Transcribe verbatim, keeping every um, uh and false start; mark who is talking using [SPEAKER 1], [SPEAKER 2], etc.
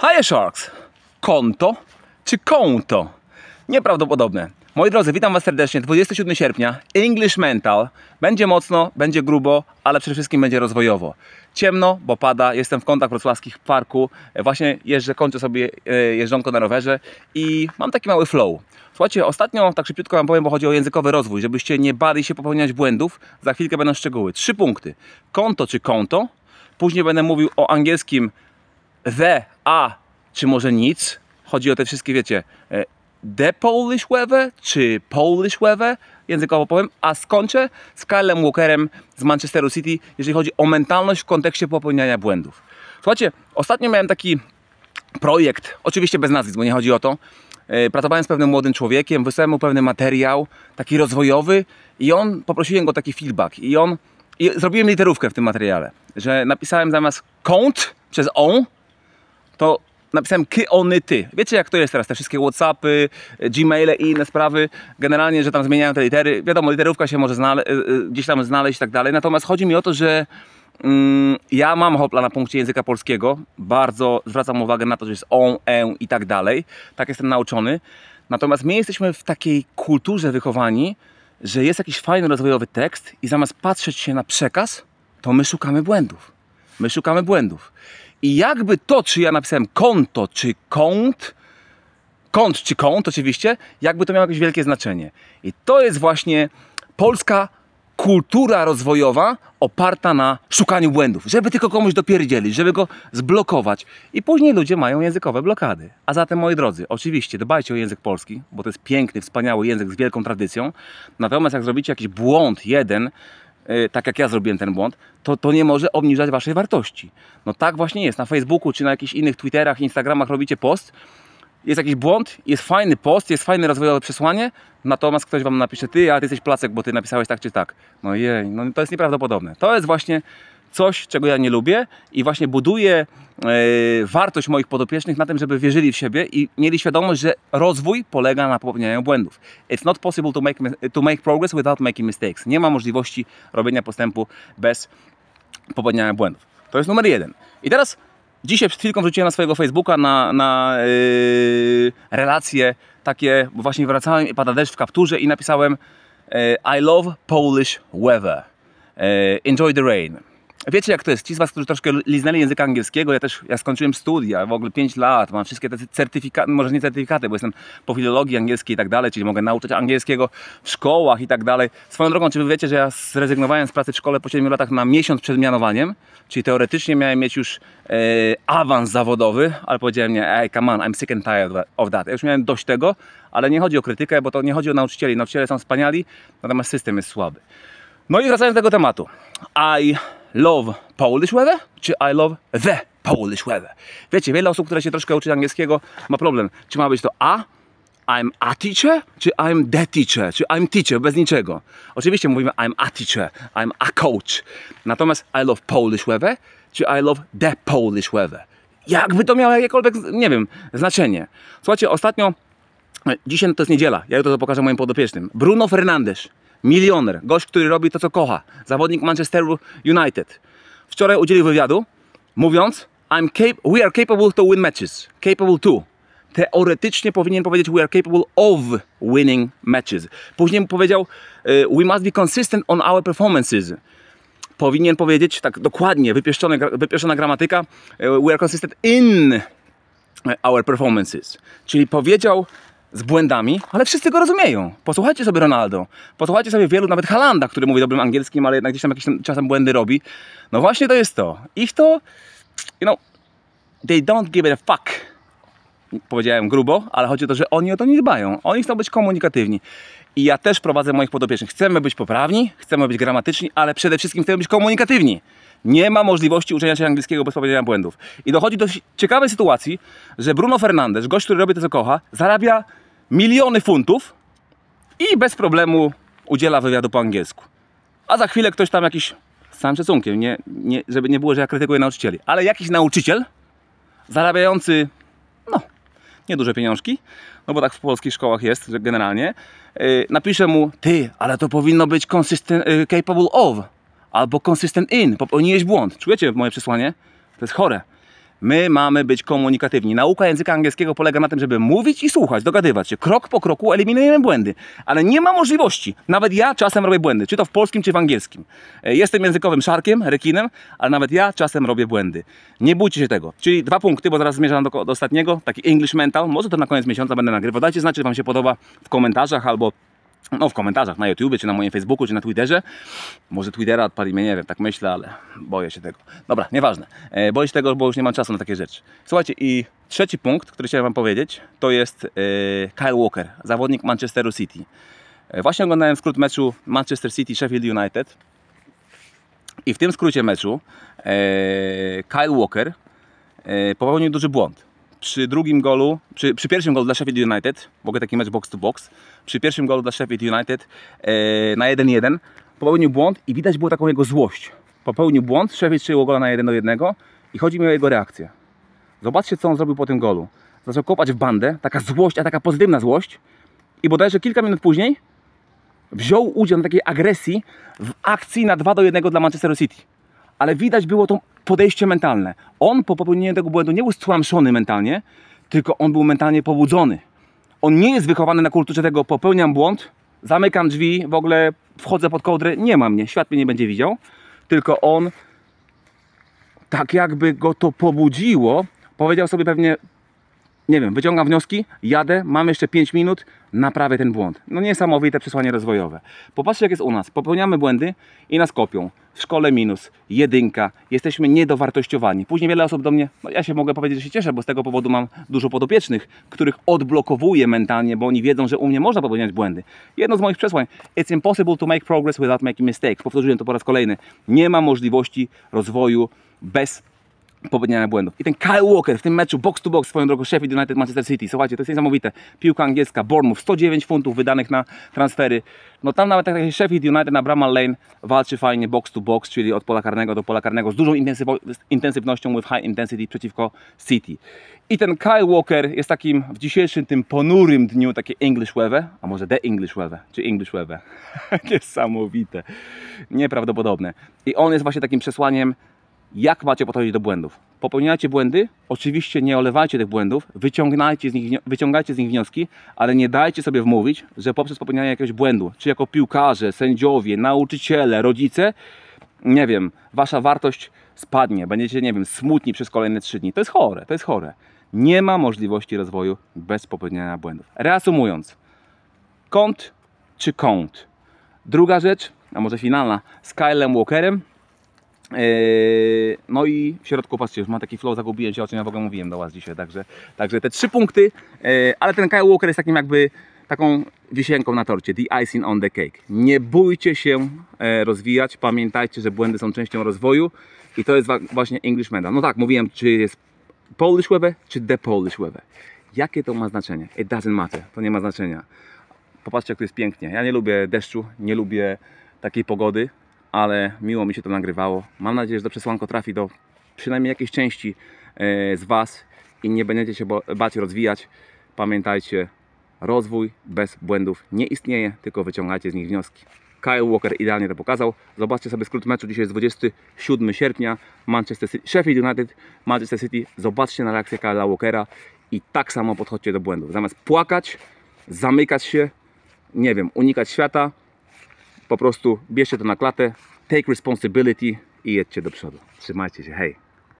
[SPEAKER 1] Hi Sharks! Konto czy konto? Nieprawdopodobne. Moi drodzy, witam Was serdecznie. dwudziestego siódmego sierpnia. English Mental. Będzie mocno, będzie grubo, ale przede wszystkim będzie rozwojowo. Ciemno, bo pada. Jestem w Kątach Wrocławskich w parku. Właśnie jeżdżę, kończę sobie jeżdżonko na rowerze i mam taki mały flow. Słuchajcie, ostatnio tak szybciutko Wam powiem, bo chodzi o językowy rozwój, żebyście nie bali się popełniać błędów. Za chwilkę będą szczegóły. Trzy punkty. Konto czy konto. Później będę mówił o angielskim the, a, czy może nic. Chodzi o te wszystkie, wiecie, the Polish weather, czy Polish weather, językowo powiem, a skończę z Kylem Walkerem z Manchesteru City, jeżeli chodzi o mentalność w kontekście popełniania błędów. Słuchajcie, ostatnio miałem taki projekt, oczywiście bez nazwisk, bo nie chodzi o to. Pracowałem z pewnym młodym człowiekiem, wysłałem mu pewien materiał, taki rozwojowy i on, poprosiłem go o taki feedback i on, i zrobiłem literówkę w tym materiale, że napisałem zamiast kąt przez on, to napisałem ky, ony, ty. Wiecie jak to jest teraz, te wszystkie Whatsappy, Gmaile i inne sprawy, generalnie, że tam zmieniają te litery. Wiadomo, literówka się może znale gdzieś tam znaleźć i tak dalej, natomiast chodzi mi o to, że mm, ja mam hopla na punkcie języka polskiego, bardzo zwracam uwagę na to, że jest on, e i tak dalej, tak jestem nauczony, natomiast my jesteśmy w takiej kulturze wychowani, że jest jakiś fajny, rozwojowy tekst i zamiast patrzeć się na przekaz, to my szukamy błędów. My szukamy błędów. I jakby to, czy ja napisałem konto, czy kąt, kąt, czy kąt oczywiście, jakby to miało jakieś wielkie znaczenie. I to jest właśnie polska kultura rozwojowa oparta na szukaniu błędów, żeby tylko komuś dopierdzielić, żeby go zblokować. I później ludzie mają językowe blokady. A zatem, moi drodzy, oczywiście dbajcie o język polski, bo to jest piękny, wspaniały język z wielką tradycją. Natomiast jak zrobicie jakiś błąd jeden, tak jak ja zrobiłem ten błąd, to to nie może obniżać waszej wartości. No tak właśnie jest. Na Facebooku czy na jakichś innych Twitterach, Instagramach robicie post, jest jakiś błąd, jest fajny post, jest fajne rozwojowe przesłanie, natomiast ktoś wam napisze, ty, a ty jesteś placek, bo ty napisałeś tak czy tak. No jej, no to jest nieprawdopodobne. To jest właśnie coś, czego ja nie lubię i właśnie buduję yy, wartość moich podopiecznych na tym, żeby wierzyli w siebie i mieli świadomość, że rozwój polega na popełnianiu błędów. It's not possible to make, to make progress without making mistakes. Nie ma możliwości robienia postępu bez popełniania błędów. To jest numer jeden. I teraz dzisiaj przed chwilką wrzuciłem na swojego Facebooka na, na yy, relacje takie, bo właśnie wracałem i pada deszcz w kapturze i napisałem yy, I love Polish weather. Yy, enjoy the rain. Wiecie jak to jest? Ci z Was, którzy troszkę liznęli języka angielskiego, ja też, ja skończyłem studia, w ogóle pięć lat, mam wszystkie te certyfikaty, może nie certyfikaty, bo jestem po filologii angielskiej i tak dalej, czyli mogę nauczyć angielskiego w szkołach i tak dalej. Swoją drogą, czy Wy wiecie, że ja zrezygnowałem z pracy w szkole po siedmiu latach na miesiąc przed mianowaniem, czyli teoretycznie miałem mieć już e, awans zawodowy, ale powiedziałem nie, hey, come on, I'm sick and tired of that. Ja już miałem dość tego, ale nie chodzi o krytykę, bo to nie chodzi o nauczycieli. Nauczyciele są wspaniali, natomiast system jest słaby. No i wracając do tego tematu. I love Polish weather, czy I love the Polish weather? Wiecie, wiele osób, które się troszkę uczy angielskiego, ma problem. Czy ma być to a, I'm a teacher, czy I'm the teacher, czy I'm teacher, bez niczego. Oczywiście mówimy I'm a teacher, I'm a coach. Natomiast I love Polish weather, czy I love the Polish weather? Jakby to miało jakiekolwiek, nie wiem, znaczenie. Słuchajcie, ostatnio, dzisiaj to jest niedziela, ja jutro to pokażę moim podopiecznym. Bruno Fernandes. Milioner, gość, który robi to, co kocha. Zawodnik Manchesteru United. Wczoraj udzielił wywiadu, mówiąc I'm cap we are capable to win matches. Capable to. Teoretycznie powinien powiedzieć we are capable of winning matches. Później powiedział we must be consistent on our performances. Powinien powiedzieć tak dokładnie, wypieszczone, wypieszczona gramatyka we are consistent in our performances. Czyli powiedział z błędami, ale wszyscy go rozumieją. Posłuchajcie sobie Ronaldo, posłuchajcie sobie wielu, nawet Haalanda, który mówi dobrym angielskim, ale jednak gdzieś tam jakieś tam czasem błędy robi. No właśnie to jest to. Ich to, you know, they don't give it a fuck. Powiedziałem grubo, ale chodzi o to, że oni o to nie dbają. Oni chcą być komunikatywni. I ja też prowadzę moich podopiecznych. Chcemy być poprawni, chcemy być gramatyczni, ale przede wszystkim chcemy być komunikatywni. Nie ma możliwości uczenia się angielskiego bez popełniania błędów. I dochodzi do ciekawej sytuacji, że Bruno Fernandes, gość, który robi to, co kocha, zarabia miliony funtów i bez problemu udziela wywiadu po angielsku. A za chwilę ktoś tam jakiś, z całym szacunkiem, nie, nie, żeby nie było, że ja krytykuję nauczycieli, ale jakiś nauczyciel zarabiający, no, nieduże pieniążki, no bo tak w polskich szkołach jest, że generalnie, yy, napisze mu, ty, ale to powinno być consistent, yy, capable of, albo consistent in, popełniłeś błąd. Czujecie moje przesłanie? To jest chore. My mamy być komunikatywni. Nauka języka angielskiego polega na tym, żeby mówić i słuchać, dogadywać się. Krok po kroku eliminujemy błędy. Ale nie ma możliwości. Nawet ja czasem robię błędy. Czy to w polskim, czy w angielskim. Jestem językowym szarkiem, rekinem, ale nawet ja czasem robię błędy. Nie bójcie się tego. Czyli dwa punkty, bo zaraz zmierzam do, do ostatniego. Taki English Mental. Może to na koniec miesiąca będę nagrywał. Dajcie znać, czy wam się podoba w komentarzach albo no w komentarzach na YouTubie, czy na moim Facebooku, czy na Twitterze. Może Twittera odpali mnie, nie wiem, tak myślę, ale boję się tego. Dobra, nieważne. E, boję się tego, bo już nie mam czasu na takie rzeczy. Słuchajcie, i trzeci punkt, który chciałem wam powiedzieć, to jest e, Kyle Walker, zawodnik Manchesteru City. E, właśnie oglądałem skrót meczu Manchester City Sheffield United. I w tym skrócie meczu e, Kyle Walker e, popełnił duży błąd. Przy drugim golu, przy, przy pierwszym golu dla Sheffield United, w ogóle taki mecz box to box, przy pierwszym golu dla Sheffield United e, na jeden jeden popełnił błąd i widać było taką jego złość. Popełnił błąd, Sheffield strzelił gola na jeden do jednego i chodzi mi o jego reakcję. Zobaczcie, co on zrobił po tym golu. Zaczął kopać w bandę, taka złość, a taka pozytywna złość i bodajże kilka minut później wziął udział w takiej agresji w akcji na dwa do jednego dla Manchesteru City. Ale widać było to podejście mentalne. On po popełnieniu tego błędu nie był stłamszony mentalnie, tylko on był mentalnie pobudzony. On nie jest wychowany na kulturze tego, popełniam błąd, zamykam drzwi, w ogóle wchodzę pod kołdrę, nie ma mnie, świat mnie nie będzie widział. Tylko on, tak jakby go to pobudziło, powiedział sobie pewnie, nie wiem, wyciągam wnioski, jadę, mam jeszcze pięć minut, naprawię ten błąd. No niesamowite przesłanie rozwojowe. Popatrzcie, jak jest u nas. Popełniamy błędy i nas kopią. W szkole minus, jedynka, jesteśmy niedowartościowani. Później wiele osób do mnie, no ja się mogę powiedzieć, że się cieszę, bo z tego powodu mam dużo podopiecznych, których odblokowuję mentalnie, bo oni wiedzą, że u mnie można popełniać błędy. Jedno z moich przesłań, it's impossible to make progress without making mistakes. Powtórzyłem to po raz kolejny. Nie ma możliwości rozwoju bez popełniania błędów. I ten Kyle Walker w tym meczu box to box, swoją drogą Sheffield United Manchester City, słuchajcie, to jest niesamowite. Piłka angielska, Bournemouth, sto dziewięć funtów wydanych na transfery. No tam nawet taki Sheffield United na Bramall Lane walczy fajnie box to box, czyli od pola karnego do pola karnego z dużą intensywnością with high intensity przeciwko City. I ten Kyle Walker jest takim w dzisiejszym tym ponurym dniu takie English weather, a może The English weather, czy English weather. Niesamowite. Nieprawdopodobne. I on jest właśnie takim przesłaniem, jak macie podchodzić do błędów. Popełniacie błędy, oczywiście nie olewajcie tych błędów, wyciągajcie z nich, wyciągajcie z nich wnioski, ale nie dajcie sobie wmówić, że poprzez popełnianie jakiegoś błędu, czy jako piłkarze, sędziowie, nauczyciele, rodzice, nie wiem, wasza wartość spadnie, będziecie, nie wiem, smutni przez kolejne trzy dni. To jest chore, to jest chore. Nie ma możliwości rozwoju bez popełniania błędów. Reasumując, kąt czy kąt? Druga rzecz, a może finalna, z Kylem Walkerem. No i w środku, patrzcie, już mam taki flow, zagubiłem się, o czym ja w ogóle mówiłem do was dzisiaj, także, także te trzy punkty, ale ten Kyle Walker jest takim jakby taką wisienką na torcie, the icing on the cake. Nie bójcie się rozwijać, pamiętajcie, że błędy są częścią rozwoju i to jest właśnie English Mental. No tak, mówiłem, czy jest Polish weather, czy the Polish weather. Jakie to ma znaczenie? It doesn't matter, to nie ma znaczenia. Popatrzcie, jak to jest pięknie. Ja nie lubię deszczu, nie lubię takiej pogody, ale miło mi się to nagrywało. Mam nadzieję, że to przesłanko trafi do przynajmniej jakiejś części z was i nie będziecie się bać rozwijać. Pamiętajcie, rozwój bez błędów nie istnieje, tylko wyciągajcie z nich wnioski. Kyle Walker idealnie to pokazał. Zobaczcie sobie skrót meczu. Dzisiaj jest dwudziestego siódmego sierpnia. Manchester City, Sheffield United, Manchester City. Zobaczcie na reakcję Kyle'a Walkera i tak samo podchodźcie do błędów. Zamiast płakać, zamykać się, nie wiem, unikać świata, po prostu bierzcie to na klatę, take responsibility i jedźcie do przodu. Trzymajcie się, hej!